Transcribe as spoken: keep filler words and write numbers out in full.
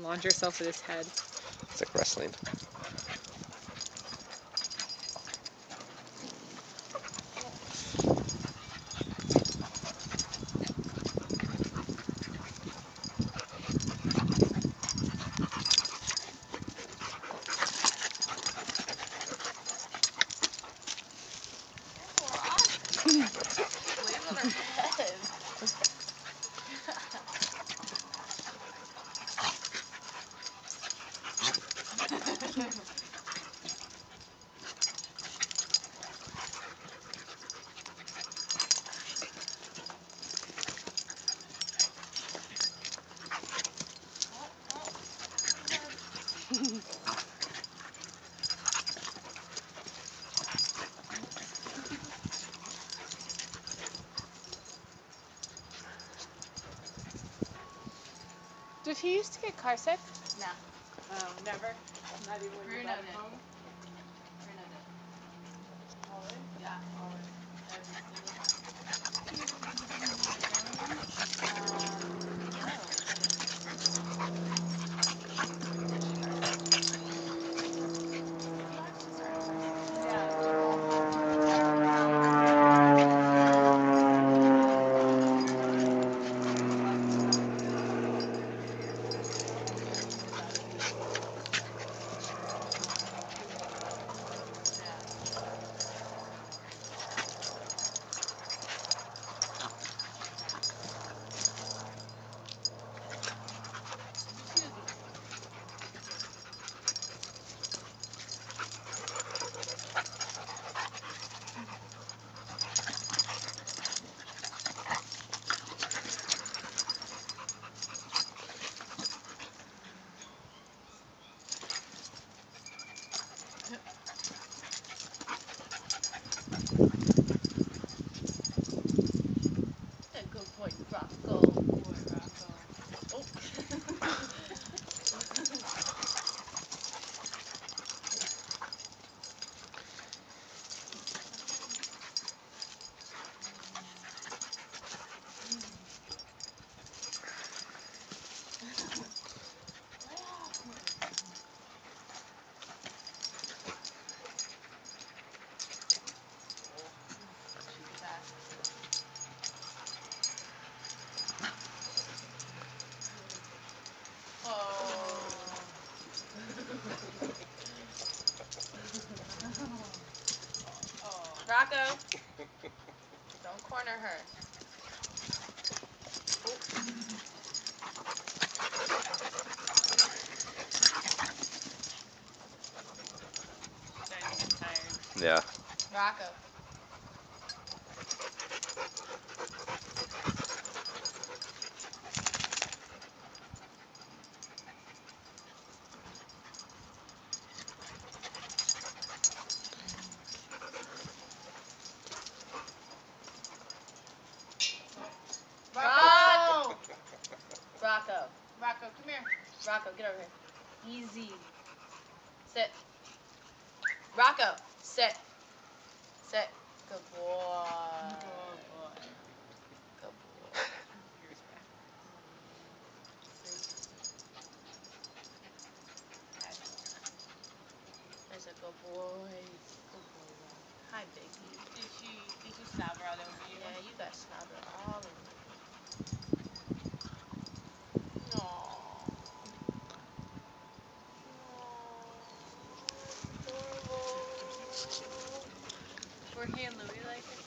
launch yourself with his head. It's like wrestling. Did he used to get car sick? No. Oh, never? Not even when you Bruno brought him did. home? Bruno did. Always? Yeah, always. Every single time. Good boy, Rocco. Good boy, Rocco. Oh. Rocco, don't corner her. Oh. Starting to get tired. Yeah. Rocco. Rocco! Rocco. Rocco, come here. Rocco, get over here. Easy. Sit. Rocco, sit. Sit. Good boy. Good boy. Good boy. Yours back. There's a good boy. Good boy, Rock. Hi, Biggie. Did she, did she slobber all over you? Yeah, you got slobber all over you. Aww. Aww. Were he and Louie like it?